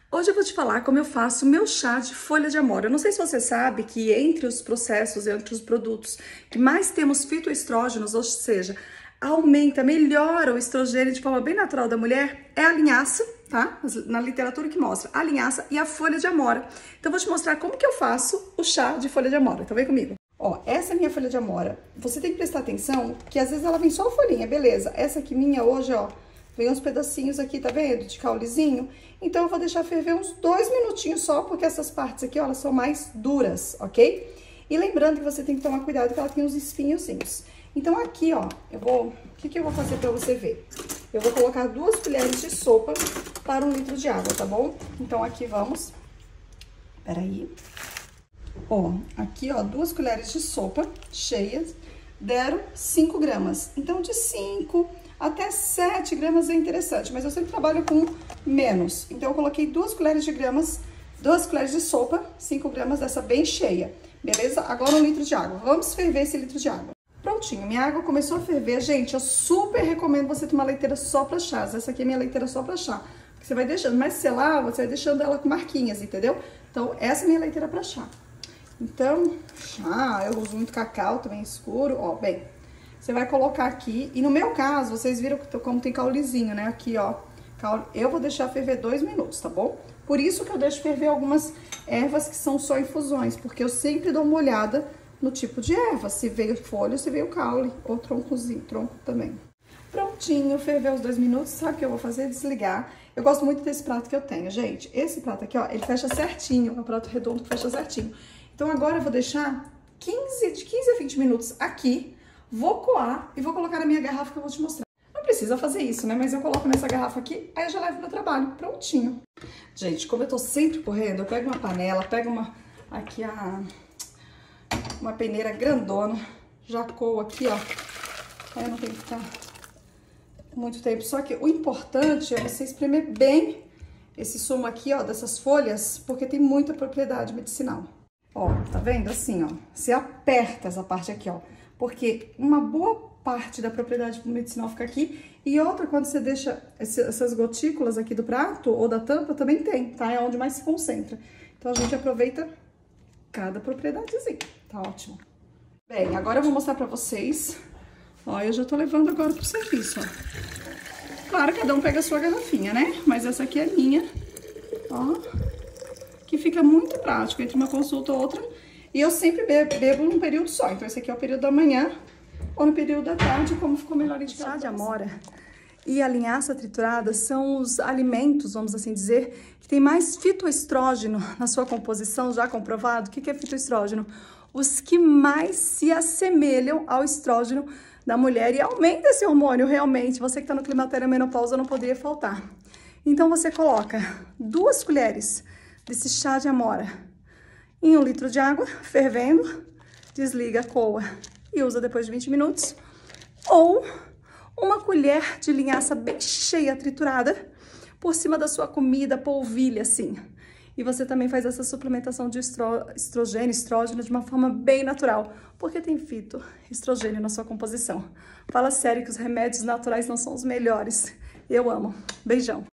Hoje eu vou te falar como eu faço meu chá de folha de amora. Eu não sei se você sabe que entre os processos, entre os produtos que mais temos fitoestrógenos, ou seja, aumenta, melhora o estrogênio de forma bem natural da mulher, é a linhaça, tá? Na literatura que mostra a linhaça e a folha de amora. Então eu vou te mostrar como que eu faço o chá de folha de amora. Então vem comigo. Ó, essa é a minha folha de amora. Você tem que prestar atenção que às vezes ela vem só a folhinha, beleza. Essa aqui minha hoje, ó, vem uns pedacinhos aqui, tá vendo? De caulezinho. Então, eu vou deixar ferver uns 2 minutinhos só, porque essas partes aqui, ó, elas são mais duras, ok? E lembrando que você tem que tomar cuidado que ela tem uns espinhozinhos. Então, aqui, ó, o que eu vou fazer pra você ver? Eu vou colocar 2 colheres de sopa para 1 litro de água, tá bom? Então, aqui vamos. Peraí. Ó, aqui, ó, 2 colheres de sopa cheias deram 5 gramas. Então, de 5 até 7 gramas é interessante, mas eu sempre trabalho com menos. Então, eu coloquei 2 colheres de sopa, 5 gramas dessa bem cheia, beleza? Agora 1 litro de água. Vamos ferver esse litro de água. Prontinho, minha água começou a ferver. Gente, eu super recomendo você tomar leiteira só pra chás. Essa aqui é minha leiteira só pra chá. Porque você vai deixando, mas se você lava, você vai deixando ela com marquinhas, entendeu? Então, essa é minha leiteira pra chá. Então, eu uso muito cacau também escuro, ó, bem... Você vai colocar aqui, e no meu caso, vocês viram como tem caulezinho, né? Aqui, ó, eu vou deixar ferver 2 minutos, tá bom? Por isso que eu deixo ferver algumas ervas que são só infusões, porque eu sempre dou uma olhada no tipo de erva, se veio folha, se veio caule, ou tronco também. Prontinho, ferveu os 2 minutos, sabe o que eu vou fazer? Desligar. Eu gosto muito desse prato que eu tenho, gente. Esse prato aqui, ó, ele fecha certinho, é um prato redondo que fecha certinho. Então, agora eu vou deixar de 15 a 20 minutos aqui. Vou coar e vou colocar na minha garrafa que eu vou te mostrar. Não precisa fazer isso, né? Mas eu coloco nessa garrafa aqui, aí eu já levo pro trabalho, prontinho. Gente, como eu tô sempre correndo, eu pego uma panela, pego uma peneira grandona, já coo aqui, ó. Aí eu não tenho que ficar muito tempo. Só que o importante é você espremer bem esse sumo aqui, ó, dessas folhas, porque tem muita propriedade medicinal. Ó, tá vendo? Assim, ó, você aperta essa parte aqui, ó. Porque uma boa parte da propriedade medicinal fica aqui e outra, quando você deixa essas gotículas aqui do prato ou da tampa, também tem, tá? É onde mais se concentra. Então, a gente aproveita cada propriedadezinha, tá ótimo. Bem, agora eu vou mostrar pra vocês. Ó, eu já tô levando agora pro serviço, ó. Claro, cada um pega a sua garrafinha, né? Mas essa aqui é minha, ó. Que fica muito prático entre uma consulta ou outra. E eu sempre bebo num período só. Então, esse aqui é o período da manhã ou no período da tarde, como ficou melhor indicado. Chá de amora e a linhaça triturada são os alimentos, vamos assim dizer, que tem mais fitoestrógeno na sua composição, já comprovado. O que é fitoestrógeno? Os que mais se assemelham ao estrógeno da mulher e aumenta esse hormônio realmente. Você que está no climatério menopausa não poderia faltar. Então, você coloca 2 colheres desse chá de amora em 1 litro de água, fervendo, desliga, coa e usa depois de 20 minutos. Ou uma colher de linhaça bem cheia, triturada, por cima da sua comida, polvilha, assim. E você também faz essa suplementação de estrógeno de uma forma bem natural, porque tem fitoestrogênio na sua composição. Fala sério que os remédios naturais não são os melhores. Eu amo. Beijão.